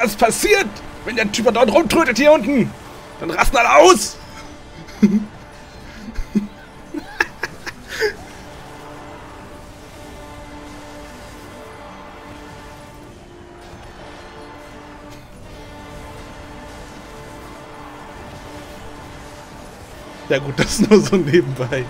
das passiert, wenn der Typ dort rumtrötet hier unten, dann rasten alle aus. Ja gut, das ist nur so nebenbei.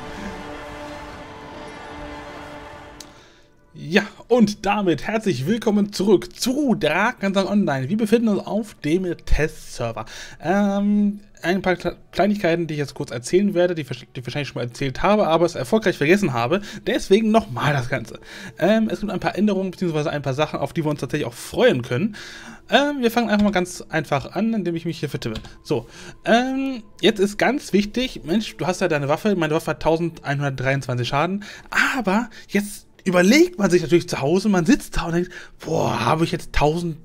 Ja, und damit herzlich willkommen zurück zu Drakensang Online. Wir befinden uns auf dem Testserver. Ein paar Kleinigkeiten, die ich jetzt kurz erzählen werde, die ich wahrscheinlich schon mal erzählt habe, aber es erfolgreich vergessen habe. Deswegen nochmal das Ganze. Es gibt ein paar Änderungen, beziehungsweise ein paar Sachen, auf die wir uns tatsächlich auch freuen können. Wir fangen einfach mal ganz einfach an, indem ich mich hier vertippe. So, jetzt ist ganz wichtig, Mensch, du hast ja deine Waffe, meine Waffe hat 1123 Schaden, aber jetzt überlegt man sich natürlich zu Hause, man sitzt da und denkt, boah, habe ich jetzt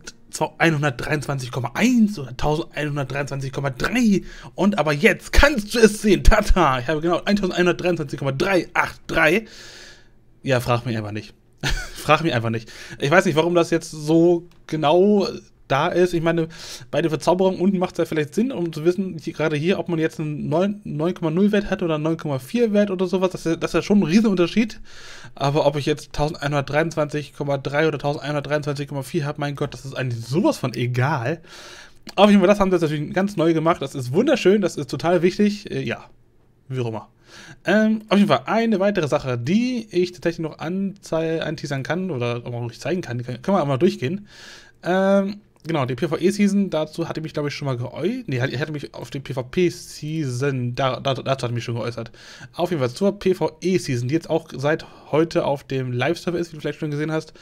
1123,1 oder 1123,3 und aber jetzt kannst du es sehen, tata, ich habe genau 1123,383. Ja, frag mich einfach nicht. Frag mich einfach nicht. Ich weiß nicht, warum das jetzt so genau da ist. Ich meine, bei der Verzauberung unten macht es ja vielleicht Sinn, um zu wissen, gerade hier, ob man jetzt einen 9,0 Wert hat oder einen 9,4 Wert oder sowas. Das ist ja schon ein Riesenunterschied. Aber ob ich jetzt 1123,3 oder 1123,4 habe, mein Gott, das ist eigentlich sowas von egal. Auf jeden Fall, das haben sie jetzt natürlich ganz neu gemacht. Das ist wunderschön, das ist total wichtig. Ja, wie auch immer. Auf jeden Fall eine weitere Sache, die ich tatsächlich noch anteasern kann oder auch noch nicht zeigen kann, können wir einmal durchgehen. Genau, die PvE-Season, dazu hatte ich mich, glaube ich, schon mal geäußert. Nee, ich hatte mich auf die PvP-Season, dazu hatte ich mich schon geäußert. Auf jeden Fall zur PvE-Season, die jetzt auch seit heute auf dem Live-Server ist, wie du vielleicht schon gesehen hast.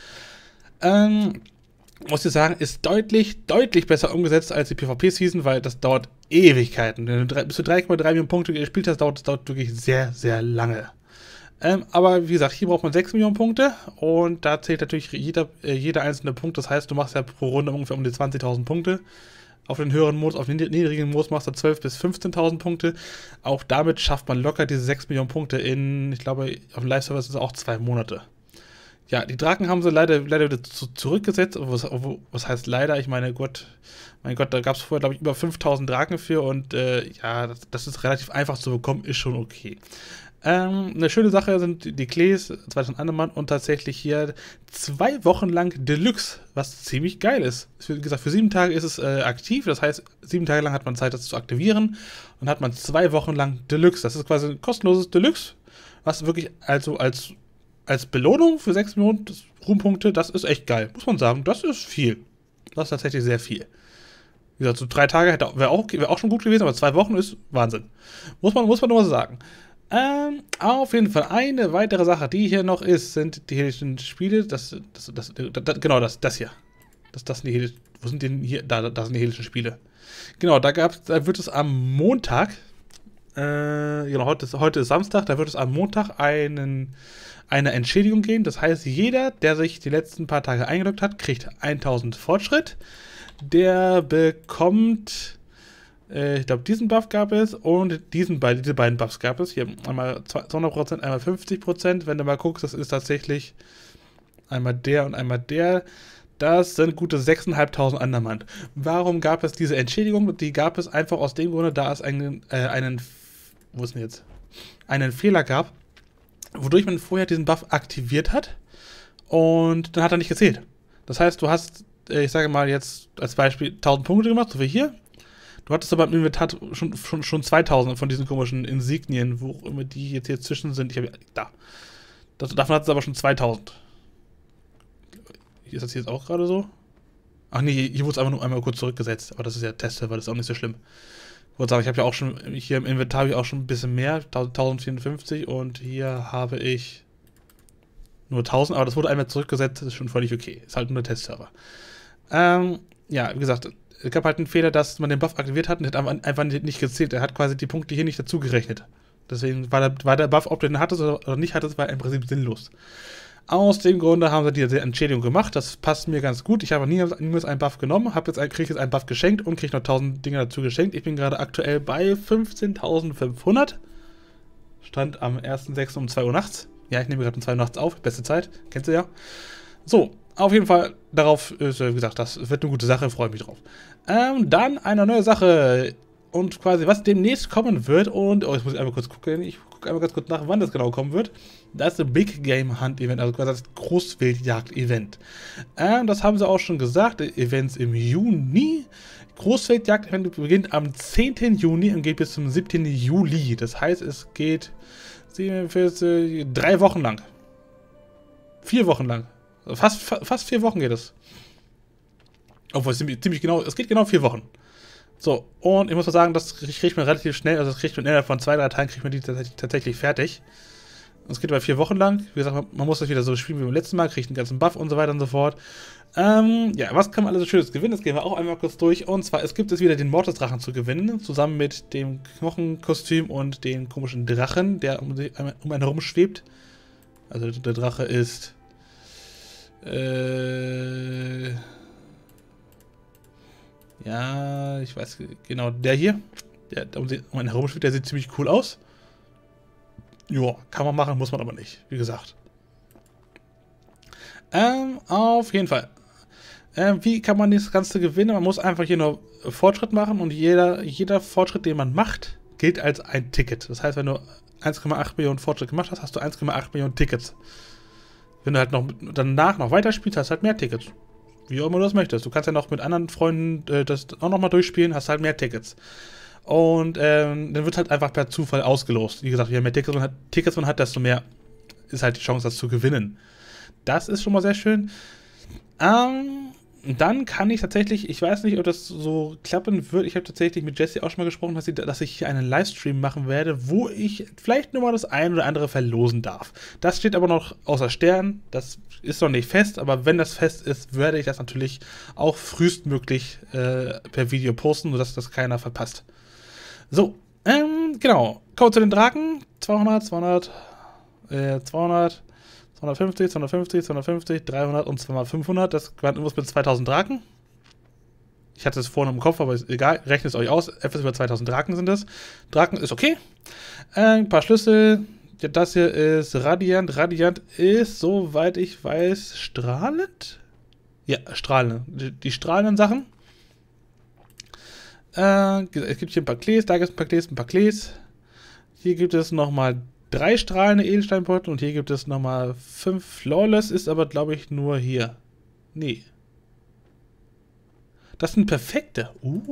Muss ich sagen, ist deutlich besser umgesetzt als die PvP-Season, weil das dauert Ewigkeiten. Wenn du bis zu 3,3 Millionen Punkte gespielt hast, dauert wirklich sehr, sehr lange. Aber wie gesagt, hier braucht man 6 Millionen Punkte und da zählt natürlich jeder einzelne Punkt. Das heißt, du machst ja pro Runde ungefähr um die 20.000 Punkte. Auf den höheren Modus, auf den niedrigen Modus machst du 12.000 bis 15.000 Punkte. Auch damit schafft man locker diese 6 Millionen Punkte in, ich glaube, auf dem Live-Server ist es auch 2 Monate. Ja, die Drachen haben sie leider wieder zurückgesetzt. Was heißt leider? Ich meine, mein Gott, da gab es vorher, glaube ich, über 5.000 Drachen für und ja, das ist relativ einfach zu bekommen, ist schon okay. Eine schöne Sache sind die Klees, 2000 Andermann und tatsächlich hier 2 Wochen lang Deluxe, was ziemlich geil ist. Wie gesagt, für 7 Tage ist es aktiv, das heißt, 7 Tage lang hat man Zeit, das zu aktivieren und hat man 2 Wochen lang Deluxe. Das ist quasi ein kostenloses Deluxe, was wirklich also als Belohnung für 6 Millionen Ruhmpunkte, das ist echt geil, muss man sagen, das ist viel. Das ist tatsächlich sehr viel. Wie gesagt, so 3 Tage wäre auch schon gut gewesen, aber 2 Wochen ist Wahnsinn. Muss man nur mal sagen. Auf jeden Fall eine weitere Sache, die hier noch ist, sind die helischen Spiele. Das hier. Das sind die helischen, wo sind die hier? Da sind die helischen Spiele. Genau, da wird es am Montag, genau, heute ist Samstag, da wird es am Montag eine Entschädigung geben. Das heißt, jeder, der sich die letzten paar Tage eingeloggt hat, kriegt 1000 Fortschritt. Der bekommt, ich glaube, diesen Buff gab es und diese beiden Buffs gab es. Hier einmal 200%, einmal 50%. Wenn du mal guckst, das ist tatsächlich einmal der und einmal der. Das sind gute 6.500 Andermann. Warum gab es diese Entschädigung? Die gab es einfach aus dem Grunde, da es einen Fehler gab, wodurch man vorher diesen Buff aktiviert hat und dann hat er nicht gezählt. Das heißt, du hast, ich sage mal jetzt als Beispiel 1000 Punkte gemacht, so wie hier. Du hattest aber im Inventar schon 2000 von diesen komischen Insignien, wo immer die jetzt hier zwischen sind. Da. Davon hat es aber schon 2000. Ist das jetzt auch gerade so? Ach nee, hier wurde es einfach nur einmal kurz zurückgesetzt. Aber das ist ja Testserver, das ist auch nicht so schlimm. Ich wollte sagen, ich habe ja auch schon, hier im Inventar habe ich auch schon ein bisschen mehr, 1054 und hier habe ich nur 1000, aber das wurde einmal zurückgesetzt, das ist schon völlig okay. Ist halt nur der Testserver. Ja, wie gesagt, es gab halt einen Fehler, dass man den Buff aktiviert hat und hat einfach nicht gezählt. Er hat quasi die Punkte hier nicht dazu gerechnet. Deswegen war der Buff, ob du den hattest oder nicht hattest, war im Prinzip sinnlos. Aus dem Grunde haben sie diese Entschädigung gemacht. Das passt mir ganz gut. Ich habe niemals einen Buff genommen, kriege jetzt einen Buff geschenkt und kriege noch 1000 Dinger dazu geschenkt. Ich bin gerade aktuell bei 15.500. Stand am 1.6. um 2 Uhr nachts. Ja, ich nehme gerade um 2 Uhr nachts auf. Beste Zeit. Kennst du ja. So, Auf jeden Fall, darauf ist, wie gesagt, das wird eine gute Sache, freue mich drauf. Dann eine neue Sache und quasi, was demnächst kommen wird. Und, jetzt muss ich einmal kurz gucken, ich gucke einmal ganz kurz nach, wann das genau kommen wird. Das ist ein Big Game Hunt Event, also quasi das Großwildjagd-Event. Das haben sie auch schon gesagt, Events im Juni. Großwildjagd-Event beginnt am 10. Juni und geht bis zum 7. Juli. Das heißt, es geht 47, 3 Wochen lang. 4 Wochen lang. Fast 4 Wochen geht es. Obwohl es ziemlich genau, es geht genau 4 Wochen. So, und ich muss mal sagen, das kriegt man relativ schnell, also das kriegt man innerhalb von 2, 3 Tagen, kriegt man die tatsächlich fertig. Es geht aber 4 Wochen lang. Wie gesagt, man muss das wieder so spielen wie beim letzten Mal, kriegt einen ganzen Buff und so weiter und so fort. Ja, was kann man alles so Schönes gewinnen? Das gehen wir auch einmal kurz durch. Und zwar, es gibt es wieder den Mortis-Drachen zu gewinnen, zusammen mit dem Knochenkostüm und den komischen Drachen, der um einen herum schwebt. Also der Drache ist ja, ich weiß genau, der hier, der um einen herum schwebt, der sieht ziemlich cool aus. Ja, kann man machen, muss man aber nicht, wie gesagt. Auf jeden Fall. Wie kann man das Ganze gewinnen? Man muss einfach hier nur Fortschritt machen und jeder Fortschritt, den man macht, gilt als ein Ticket. Das heißt, wenn du 1,8 Millionen Fortschritt gemacht hast, hast du 1,8 Millionen Tickets. Wenn du halt noch danach noch weiterspielst, hast du halt mehr Tickets. Wie auch immer du das möchtest. Du kannst ja noch mit anderen Freunden das auch nochmal durchspielen, hast halt mehr Tickets. Und dann wird halt einfach per Zufall ausgelost. Wie gesagt, je mehr Tickets man hat, desto mehr ist halt die Chance, das zu gewinnen. Das ist schon mal sehr schön. Dann kann ich tatsächlich, ich weiß nicht, ob das so klappen wird. Ich habe tatsächlich mit Jessie auch schon mal gesprochen, dass ich hier einen Livestream machen werde, wo ich vielleicht nur mal das ein oder andere verlosen darf. Das steht aber noch außer Stern. Das ist noch nicht fest, aber wenn das fest ist, werde ich das natürlich auch frühestmöglich per Video posten, sodass das keiner verpasst. So, genau. Kommen wir zu den Drachen. 200, 200, 200, 250, 250, 250, 300 und 500. Das waren irgendwas mit 2000 Drachen. Ich hatte es vorhin im Kopf, aber ist egal. Rechnet es euch aus. Etwas über 2000 Drachen sind es. Drachen ist okay. Ein paar Schlüssel. Das hier ist Radiant. Radiant ist, soweit ich weiß, strahlend? Ja, strahlend. Die strahlenden Sachen. Es gibt hier ein paar Klees, da gibt es ein paar Klees, ein paar Klees. Hier gibt es nochmal 3 strahlende Edelsteinbeutel und hier gibt es nochmal 5 Flawless, ist aber glaube ich nur hier. Nee. Das sind perfekte.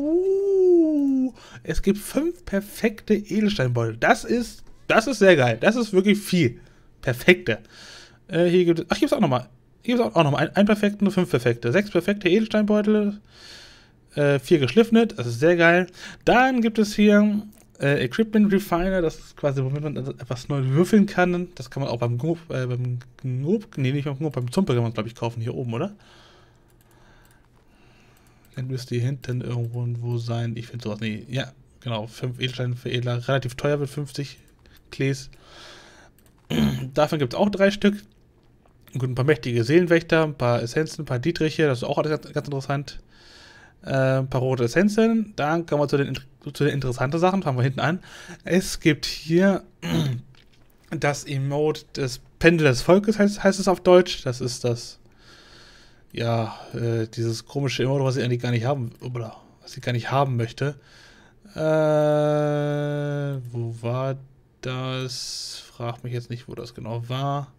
Es gibt 5 perfekte Edelsteinbeutel. Das ist sehr geil. Das ist wirklich viel. Perfekte. Hier gibt es, ach, hier gibt es auch nochmal. Hier gibt es auch nochmal ein perfekten und 5 perfekte. 6 perfekte Edelsteinbeutel. 4 geschliffene, das ist sehr geil. Dann gibt es hier Equipment Refiner, das ist quasi, womit man etwas neu würfeln kann. Das kann man auch beim Gnob, beim Zumpel kann man, glaube ich, kaufen, hier oben, oder? Dann müsste hier hinten irgendwo sein. Ich finde sowas, nee, ja, genau, 5 Edelsteine für Edler, relativ teuer mit 50 Klees. Davon gibt es auch 3 Stück. Gut, ein paar mächtige Seelenwächter, ein paar Essenzen, ein paar Dietriche, das ist auch alles ganz interessant. Ein paar rote Essenzen. Dann kommen wir zu den interessanten Sachen. Fangen wir hinten an. Es gibt hier das Emote des Pendel des Volkes, heißt es auf Deutsch. Das ist das, ja, dieses komische Emote, was ich eigentlich gar nicht haben, oder was ich gar nicht haben möchte. Wo war das? Frag mich jetzt nicht, wo das genau war.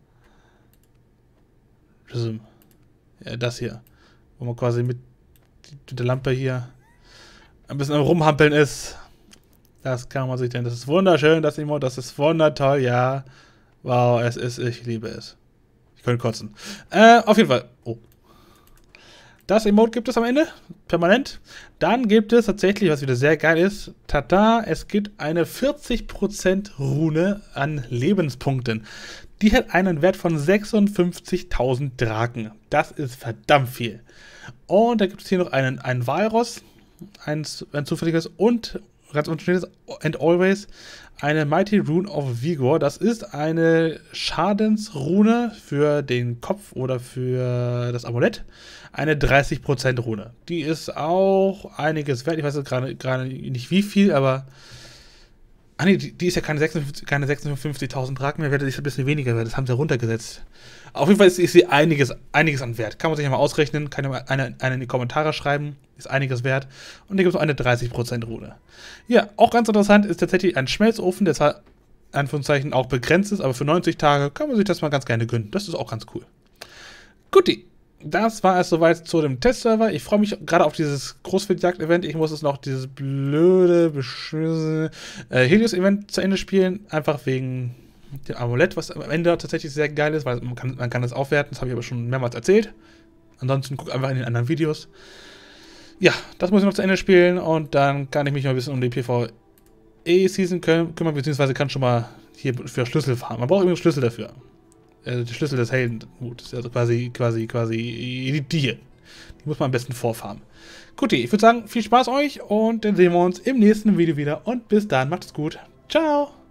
Ja, das hier. Wo man quasi mit der Lampe hier ein bisschen am Rumhampeln ist. Das kann man sich denken. Das ist wunderschön, das Emote. Das ist wundertoll, ja. Wow, ich liebe es. Ich könnte kotzen. Auf jeden Fall. Oh. Das Emote gibt es am Ende. Permanent. Dann gibt es tatsächlich, was wieder sehr geil ist. Tada, es gibt eine 40% Rune an Lebenspunkten. Die hat einen Wert von 56.000 Draken. Das ist verdammt viel. Und da gibt es hier noch einen Walross, ein zufälliges und ganz unterschiedliches and always eine Mighty Rune of Vigor. Das ist eine Schadensrune für den Kopf oder für das Amulett. Eine 30% Rune. Die ist auch einiges wert. Ich weiß jetzt gerade nicht wie viel, aber Ah nee, die ist ja keine 56.000 Raken mehr wert, die ist ein bisschen weniger wert, das haben sie runtergesetzt. Auf jeden Fall ist sie einiges an Wert. Kann man sich ja mal ausrechnen, kann ja mal einer in die Kommentare schreiben, ist einiges wert. Und hier gibt es noch eine 30% Rune. Ja, auch ganz interessant ist tatsächlich ein Schmelzofen, der zwar in Anführungszeichen auch begrenzt ist, aber für 90 Tage kann man sich das mal ganz gerne gönnen. Das ist auch ganz cool. Guti, das war es soweit zu dem Testserver. Ich freue mich gerade auf dieses Großwildjagd-Event. Ich muss jetzt noch dieses blöde, beschissene Helios-Event zu Ende spielen. Einfach wegen dem Amulett, was am Ende tatsächlich sehr geil ist, weil man kann das aufwerten. Das habe ich aber schon mehrmals erzählt. Ansonsten guck einfach in den anderen Videos. Ja, das muss ich noch zu Ende spielen und dann kann ich mich noch ein bisschen um die PvE-Season kümmern, beziehungsweise kann schon mal hier für Schlüssel fahren. Man braucht übrigens Schlüssel dafür. Der Schlüssel des Heldenmuts. Also quasi die hier. Die muss man am besten vorfarmen. Gut, ich würde sagen, viel Spaß euch und dann sehen wir uns im nächsten Video wieder. Und bis dann, macht es gut. Ciao!